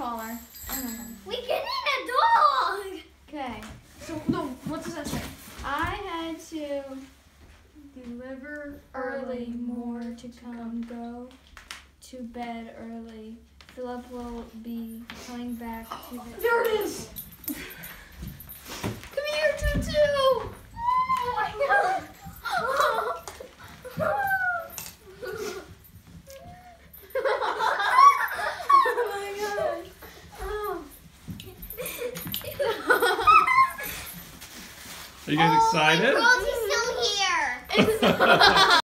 taller. We can eat a dog. Okay. So no, what does that say? I had to deliver early, more to come, go to bed early. Philip will be coming back to the... There it is! Come here, Tutu! Oh my god. Are you guys excited? Girls, he's still here.